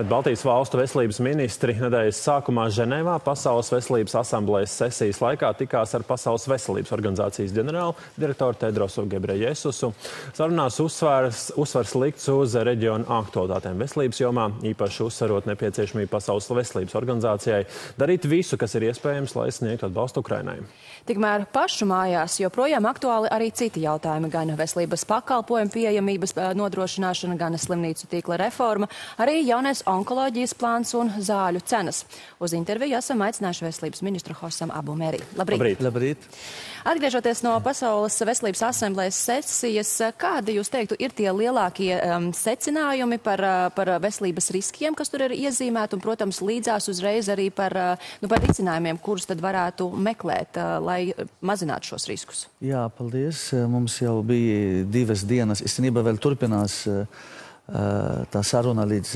Bet Baltijas valstu veselības ministri nedēļas sākumā Ženēvā Pasaules veselības asamblejas sesijas laikā tikās ar Pasaules veselības organizācijas ģenerālu direktoru Tedrosu Gebrejesusu. Sarunās uzsvars likts uz reģionu aktualitātēm veselības jomā, īpaši uzsverot nepieciešamību Pasaules veselības organizācijai darīt visu, kas ir iespējams, lai sniegtu atbalstu Ukrainai. Tikmēr pašu mājās joprojām aktuāli arī citi jautājumi, gan veselības pakalpojumu pieejamības nodrošināšana, gan slimnīcu tīkla reforma, arī jaunais onkoloģijas plāns un zāļu cenas. Uz interviju esam aicinājuši veselības ministru Hosam Abu Meri. Labrīt! Labrīt! Atgriežoties no Pasaules veselības asamblejas sesijas, kādi jūs teiktu ir tie lielākie secinājumi par veselības riskiem, kas tur ir iezīmēti, un, protams, līdzās uzreiz arī par risinājumiem, kurus tad varētu meklēt, lai mazinātu šos riskus? Jā, paldies. Mums jau bija 2 dienas. Īstenībā vēl turpinās tā saruna līdz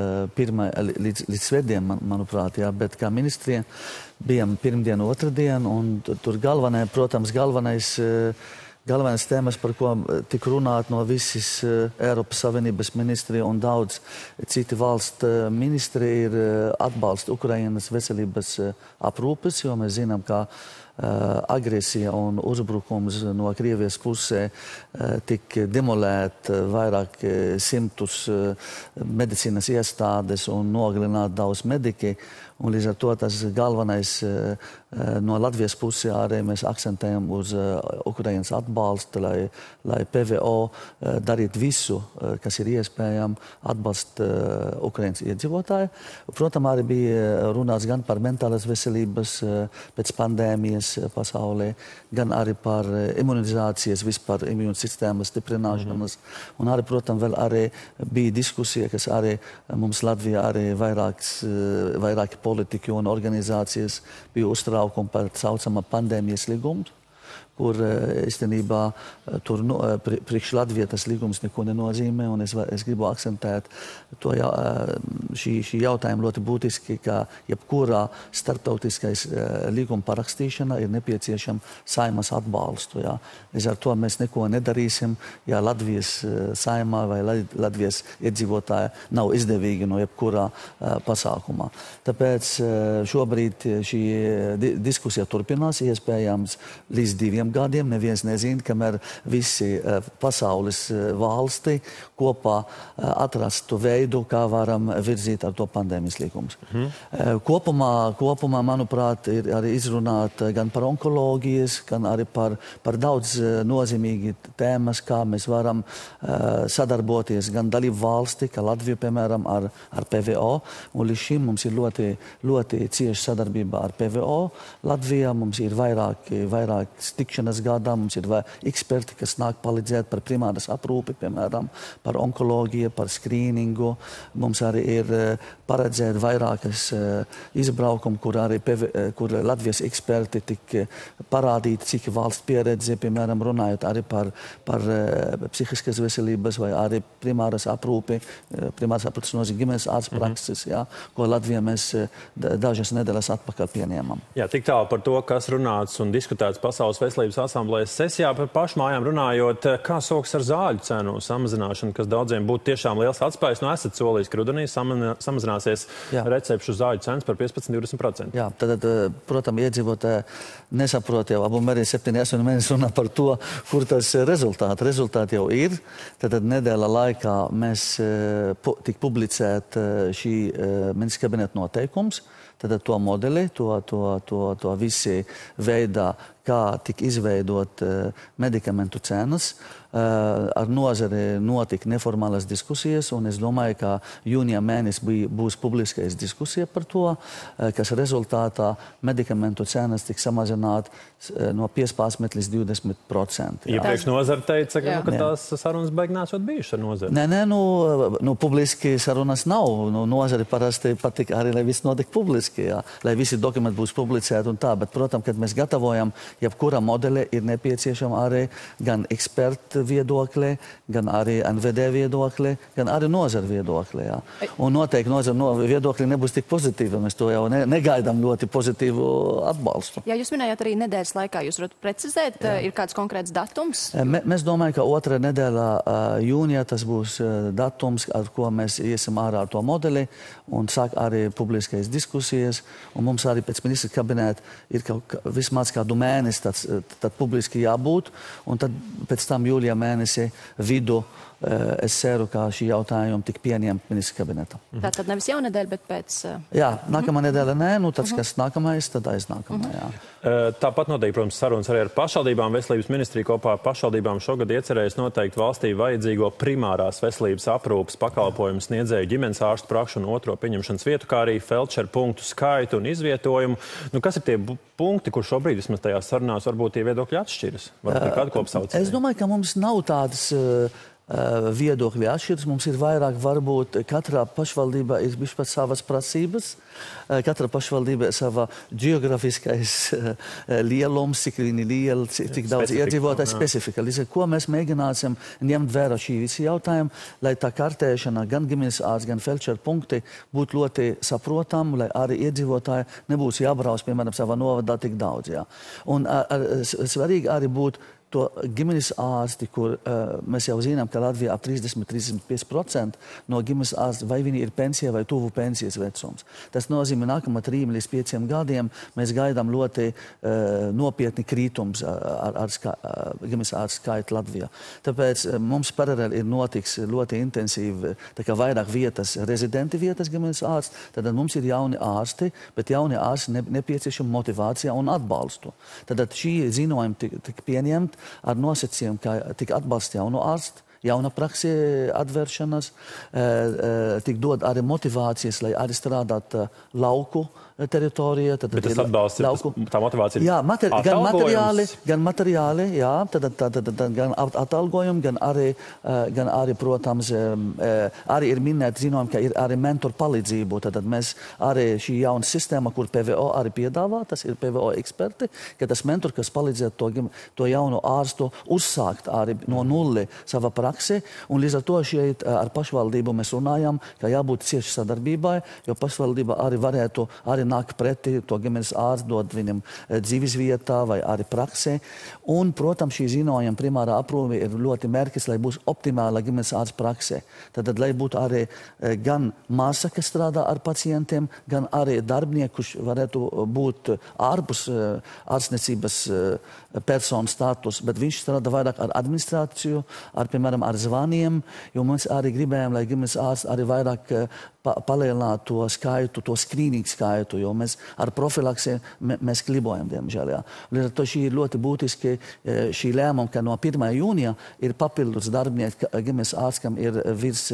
svētdien, manuprāt, jā, bet kā ministriem bijām pirmdien, otrdien, un tur galvenais tēmas, par ko tik runāt no visas Eiropas Savienības ministri un daudz citi valsts ministri, ir atbalsts Ukrainas veselības aprūpes, jo mēs zinām, ka agresija un uzbrukums no Krievijas pusē tik demolēt vairāk simtus medicīnas iestādes un nogalināt daudz mediķi. Un līdz ar to tas galvenais no Latvijas pusē arī mēs akcentējam uz Ukrainas atbalstu, lai PVO darītu visu, kas ir iespējams, atbalst Ukrainas iedzīvotāju. Protams, arī bija runāts gan par mentālas veselības pēc pandēmijas pasaulē, gan arī par imunizācijas, vispār imūnsistēmas stiprināšanas. Un arī, protams, vēl arī bija diskusija, kas arī mums Latvijā arī vairāki politiķi un organizācijas bija uztraukumi par saucamā pandēmijas līgumu, kur īstenībā tur priekš Latvijā tas līgums neko nenozīmē, un es gribu akcentēt to šī jautājuma ļoti būtiski, ka jebkurā starptautiskais līguma parakstīšana ir nepieciešama Saimas atbalstu. Jā. Līdz ar to mēs neko nedarīsim, ja Latvijas Saimā vai Latvijas iedzīvotāja nav izdevīgi no jebkurā pasākumā. Tāpēc šobrīd šī diskusija turpinās, iespējams līdz 2 gadiem. Neviens nezina, kamēr visi pasaules valsti kopā atrastu veidu, kā varam virzīt ar to pandēmijas līgumus. Kopumā, manuprāt, ir arī izrunāt gan par onkoloģijas, gan arī par daudz nozīmīgi tēmas, kā mēs varam sadarboties gan dalību valsti, kā Latviju, piemēram, ar PVO. Un līdz šim mums ir ļoti cieša sadarbība ar PVO. Latvijā mums ir vairāk tikšanas gadā, mums ir eksperti, kas nāk palīdzēt par primāras aprūpi, piemēram, par onkoloģiju, par skrīningu. Mums arī ir paredzēt vairākas izbraukumu, kur Latvijas eksperti tik parādīti, cik valsts pieredze, piemēram, runājot arī par psihiskas veselības vai arī primāras aprūpi. Primāras aprūpes nozīmē ģimenes ārsta prakses, ko Latvijā mēs dažas nedēļas atpakaļ pieņēmām. Jā, tik tālu par to, kas runāts un diskutēts Pasaules veselības asamblejas sesijā. Par pašmājām runājot, kā soks ar zāļu cenu samazināšanu, kas daudziem būtu tiešām liels atspējs. Esat solījis, ka rudenī samazināsies recepšu zāļu cenas par 15–20%. Jā, tad, protams, iedzīvotāji nesaprot jau, Abu Meri 7–8 mēnesi runā par to, kur tas rezultāti. Rezultāti jau ir. Tad nedēļa laikā mēs tik publicēt šī ministra kabineta noteikums. Tad to modeli, to visi veidā, kā tika izveidot medikamentu cenas. Ar nozari notika neformālas diskusijas, un es domāju, ka jūnijā mēnesī būs publiskais diskusija par to, kas rezultātā medikamentu cenas tika samazināt no 15 līdz 20%. Iepriekš nozara teica, ka tās sarunas beig nesot bijušas ar nozari. Nē, publiski sarunas nav. Nozari parasti patika arī, lai viss notika publiski, lai visi dokumenti būs publicēti un tā, bet, protams, kad mēs gatavojam jebkura modeli, ir nepieciešama arī gan ekspertu ministra viedokļi, gan arī NVD viedokļi, gan arī nozara viedokļi. Jā. Un noteikti nozara viedokļi nebūs tik pozitīvi, mēs to jau negaidām ļoti pozitīvu atbalstu. Jā, jūs minējāt arī nedēļas laikā, jūs varat precizēt, ir kāds konkrēts datums? Mēs domājam, ka otrā nedēļā jūnijā tas būs datums, ar ko mēs iesim ārā ar to modeli un sāk arī publiskais diskusijas. Un mums arī pēc ministra kabinēta ir vismaz kādu mēnesi tad publiski jābūt. Un tad pēc tam jūlijā mēnesi vidu es ceru, ka šī jautājuma tik pieņemt ministra kabinetā. Tātad nevis jau nedēļa, bet pēc... Jā, nākamā nedēļa nē, nu tas, kas nākamais, tad aiznākamā, jā. Tāpat notiek, protams, sarunas arī ar pašvaldībām. Veselības ministrija kopā ar pašvaldībām šogad iecerēs noteikt valstī vajadzīgo primārās veselības aprūpes pakalpojumu sniedzēju ģimenes ārstu prakšu un otro pieņemšanas vietu, kā arī feldšeru punktu skaitu un izvietojumu. Nu, kas ir tie punkti, kur šobrīd vismaz tajās sarunās varbūt tie viedokļi atšķiras? Varbūt ir kādu kopsaucēju? Es domāju, ka mums nav tādas viedokļi atšķiras. Mums ir vairāk, varbūt katrā pašvaldībā ir bišķi savas prasības. Katra pašvaldība ir sava geografiskais lielums, cik viņi lieli, cik daudz iedzīvotāju specifika. Līdz ar ko mēs mēģināsim ņemt vērā šī visi jautājumi, lai tā kartēšana gan ģimenes ārsts, gan feldšeru punkti būtu ļoti saprotam, lai arī iedzīvotāji nebūs jābrauc, piemēram, savā novadā tik daudz. Jā. Un svarīgi arī būtu to ģimenes ārsti, kur mēs jau zinām, ka Latvijā ap 30–35% no ģimenes ārsti vai viņi ir pensijā vai tuvu pensijas vecums. Tas nozīmē, nākamā 3 līdz 5 gadiem mēs gaidām ļoti nopietni krītums ar ģimenes ārstu skaitu Latvijā. Tāpēc mums paralēli ir notiks ļoti intensīvi vairāk vietas, rezidenti vietas ģimenes ārsti. Tad mums ir jauni ārsti, bet jauni ārsti nepieciešama motivācija un atbalstu. Tad šī ziņojuma tik pieņemt ar nosacījumu, ka tik atbalsta jauno ārstu, jauna praksē atvēršanas, tik dod arī motivācijas, lai arī strādāt lauku teritorijā. Bet tas atbalsts, tā motivācija ir jā, gan materiāli, jā, gan atalgojumi, gan arī, protams, arī ir minēti zinām, ka ir arī mentoru palīdzību. Tad mēs arī šī jauna sistēma, kur PVO arī piedāvā, tas ir PVO eksperti, ka tas mentor, kas palīdzētu to jauno ārstu uzsākt arī no nulli savā praksē, un līdz ar to šeit ar pašvaldību mēs runājam, ka jābūt cieši sadarbībai, jo pašvaldība arī varētu arī nāk pretī to ģimenes ārstu, dod viņam dzīves vietā vai arī praksē. Un, protams, šī ziņojuma primārā aprūpe ir ļoti mērķis, lai būs optimāla ģimenes ārsta praksē. Tad, lai būtu arī gan māsa, kas strādā ar pacientiem, gan arī darbinieki, kurš varētu būt ārpus ārstniecības personu status, bet viņš strādā vairāk ar administrāciju, piemēram, ar zvaniem, jo mēs arī gribējām, lai ģimenes ārsts arī vairāk palielinātu to skaitu, to skrīningu skaitu, jo mēs ar profilaksi mēs klibojam, diemžēl. Jā. Līdz ar to šī ir ļoti būtiski šī lēmuma, ka no 1. jūnija ir papildus darbinieki, ģimenes ārstam ir virs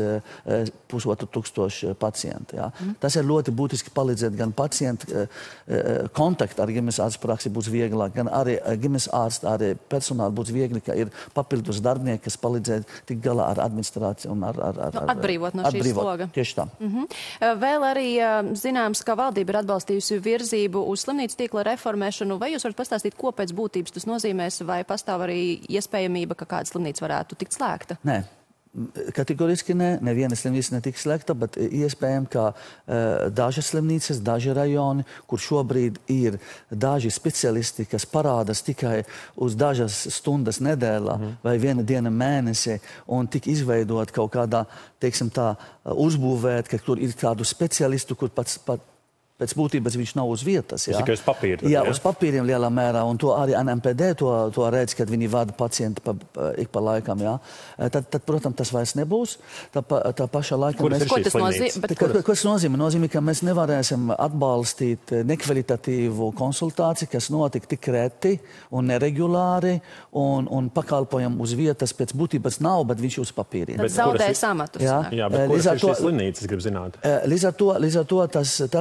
1500 pacienti. Jā. Tas ir ļoti būtiski palīdzēt gan pacientu kontaktu ar ģimenes ārstu praksi būs vieglāk, gan arī ģimenes ārstu, arī personāli būs viegli, ka ir papildus darbinieki, kas palīdzēt tik galā ar administrāciju un ar atbrīvot no šīs sloga. Tieši tā. Vēl arī zināms, ka valdība ir atbalstījusi virzību uz slimnīcu tīkla reformēšanu. Vai jūs varat pastāstīt, ko pēc būtības tas nozīmēs, vai pastāv arī iespējamība, ka kāda slimnīca varētu tikt slēgta? Nē. Kategoriski nē, neviena slimnīca netiks slēgta, bet iespējams, ka dažas slimnīcas, daži rajoni, kur šobrīd ir daži speciālisti, kas parādās tikai uz dažas stundas nedēļā vai viena diena mēnesi, un tik izveidot kaut kādā, teiksim tā, uzbūvēt, ka tur ir kādu speciālistu, kur pēc būtības viņš nav uz vietas. Tas tikai uz papīra. Jā, uz papīriem lielā mērā, un to arī NMPD to redz, kad viņi vada pacienti ik pa laikam. Jā. Tad, protams, tas vairs nebūs. Tā pašā laikā Ko tas nozīmē? Ko tas nozīmē? Nozīmē, ka mēs nevarēsim atbalstīt nekvalitatīvu konsultāciju, kas notika tik reti un neregulāri, un pakalpojumu uz vietas pēc būtības nav, bet viņš uz papīriem. Tad zaudēs amatus. Jā, bet kuras ir šīs slimnīcas, grib zināt? Līdz ar to tas mēs strādājam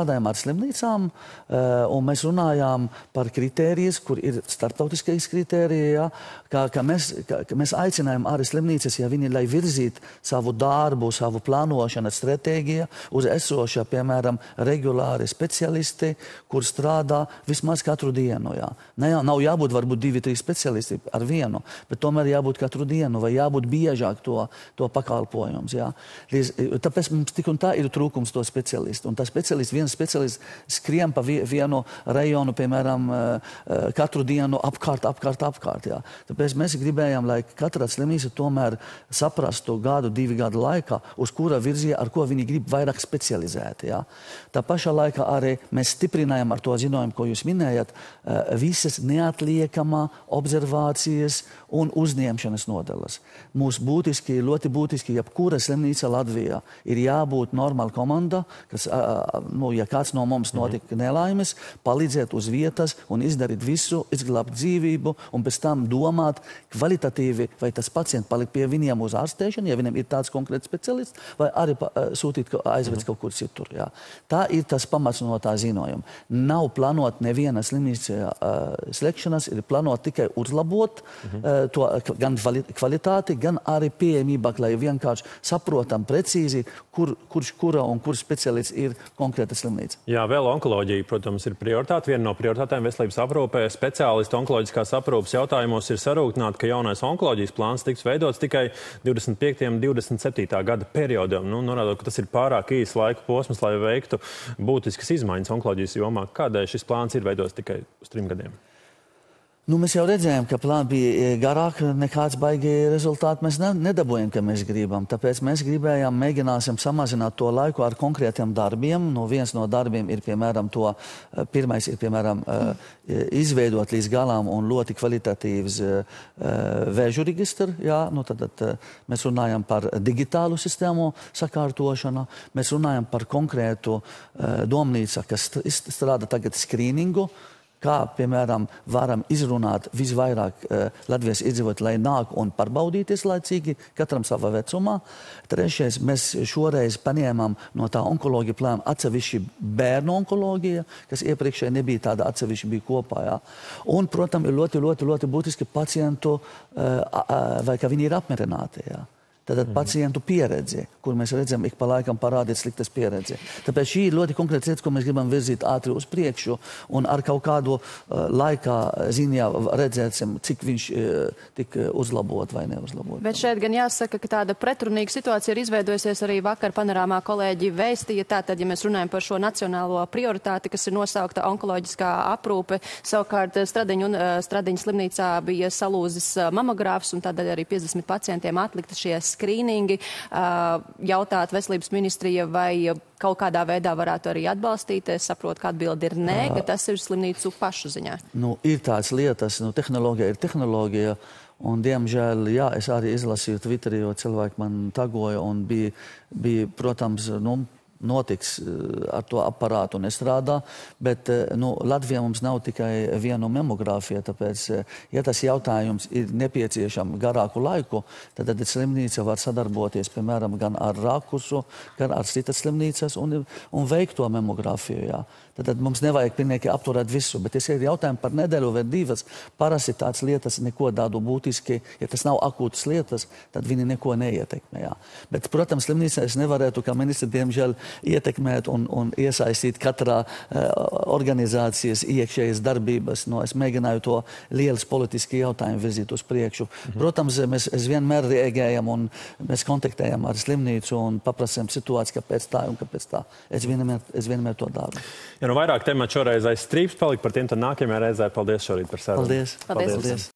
strādājam ar slimnīcām, un mēs runājām par kritērijas, kur ir starptautiskais kritērija, ka mēs aicinājām arī slimnīcas, ja viņi, lai virzīt savu darbu, savu plānošanu, stratēģiju uz esošā, piemēram, regulāri speciālisti, kur strādā vismaz katru dienu. Jā. Nav jābūt varbūt 2-3 speciālisti ar vienu, bet tomēr jābūt katru dienu vai jābūt biežāk to pakalpojums. Jā. Tāpēc mums tik un tā ir trūkums to speciālistu. Un tā viens speciālists skrien pa vienu rajonu, piemēram, katru dienu apkārt. Jā. Tāpēc mēs gribējām, lai katra slimnīca tomēr saprastu gadu, 2 gadu laikā, uz kura virzija, ar ko viņi grib vairāk specializēt. Jā. Tā pašā laikā arī mēs stiprinājām ar to zinājumu, ko jūs minējat, visas neatliekamā observācijas un uzņemšanas nodaļas. Mums ļoti būtiski, jebkura slimnīca Latvijā ir jābūt normāla komanda, kas, ja kāds no mums notika nelaimes, palīdzēt uz vietas un izdarīt visu, izglābt dzīvību un pēc tam domāt kvalitatīvi, vai tas pacients palikt pie viņiem uz ārstēšanu, ja viņam ir tāds konkrēts speciālists, vai arī sūtīt aizvest kaut kur citur. Jā. Tā ir tas pamats no tā zinājuma. Nav plānot neviena slimnīca slēgšanas, ir plānot tikai uzlabot to gan kvalitāti, gan arī pieejamībā, lai vienkārši saprotam precīzi, kura un kur speciālists ir konkrēta slimnīca. Jā, vēl onkoloģija, protams, ir prioritāte. Viena no prioritātēm veselības aprūpē speciālistu onkoloģiskās aprūpes jautājumos ir sarūktināt, ka jaunais onkoloģijas plāns tiks veidots tikai 25. un 27. gada periodam. Norādot, ka tas ir pārāk īs laika posms, lai veiktu būtiskas izmaiņas onkoloģijas jomā. Kādēļ šis plāns ir veidots tikai uz 3 gadiem? Mēs jau redzējām, ka plāns bija garāk, nekāds baigi rezultāti mēs nedabūjam, ka mēs gribam. Tāpēc mēs gribējām, mēģināsim samazināt to laiku ar konkrētiem darbiem. Viens no darbiem ir, piemēram, pirmais ir, piemēram, izveidot līdz galām un ļoti kvalitatīvs vēžu registru. Jā, tad mēs runājam par digitālu sistēmu sakārtošanu. Mēs runājam par konkrētu domnīcu, kas strādā tagad skrīningu. Kā, piemēram, varam izrunāt visvairāk Latvijas iedzīvotāju, lai nāk un pārbaudīties laicīgi, katram savā vecumā. Trešais, mēs šoreiz paņēmām no tā onkoloģija plāna atsevišķi bērnu onkoloģija, kas iepriekšēji nebija tāda atsevišķi bija kopā. Jā. Un, protams, ir ļoti būtiski pacientu, vai ka viņi ir apmierināti. Jā. Tātad pacientu pieredze, kur mēs redzam, ik pa laikam parādīt sliktas pieredze. Tāpēc šī ir ļoti konkrēta lieta, ko mēs gribam virzīt ātri uz priekšu un ar kaut kādu laikā ziņā redzēsim, cik viņš tik uzlabot vai neuzlabot. Bet šeit gan jāsaka, ka tāda pretrunīga situācija ir izveidojusies arī vakar panorāmā kolēģi vēstīja. Tātad, ja mēs runājam par šo nacionālo prioritāti, kas ir nosaukta onkoloģiskā aprūpe, savukārt Stradiņu slimnīcā bija salūzis mamogrāfs un tādēļ arī 50 pacientiem atlikta šie skrīningi, jautāt veselības ministrija, vai kaut kādā veidā varētu arī atbalstīt. Es saprotu, ka atbildi ir nē, ka tas ir slimnīcu pašu ziņā. Ir tādas lietas, tehnoloģija ir tehnoloģija, un diemžēl, jā, es arī izlasīju Twitterī, jo cilvēki man tagoja, un bija protams, notiks ar to aparātu nestrādā, bet Latvijā mums nav tikai viena mamogrāfija, tāpēc, ja tas jautājums ir nepieciešams garāku laiku, tad slimnīca var sadarboties, piemēram, gan ar Rākusu, gan ar citas slimnīcas un veikt to mamogrāfiju. Jā. Tad mums nevajag pilnīgi apturēt visu, bet es ir jautājumu par nedēļu vai 2. Parasti tādas lietas neko tādu būtiski, ja tas nav akūtas lietas, tad viņi neko neietekmē. Jā. Bet, protams, slimnīcā es nevarētu, kā ministri, diemžēl, ietekmēt un iesaistīt katrā organizācijas iekšējas darbības. Es mēģināju to lielas politiski jautājumu virzīt uz priekšu. Protams, mēs vienmēr reaģējam un mēs kontaktējam ar slimnīcu un paprasām situāciju, kāpēc tā un kāpēc tā. Es vienmēr to daru. Ja vairāk tematu šoreiz aiz strīps palika, par tiem tad nākamajā reizē. Paldies šorīt par sarunu. Paldies.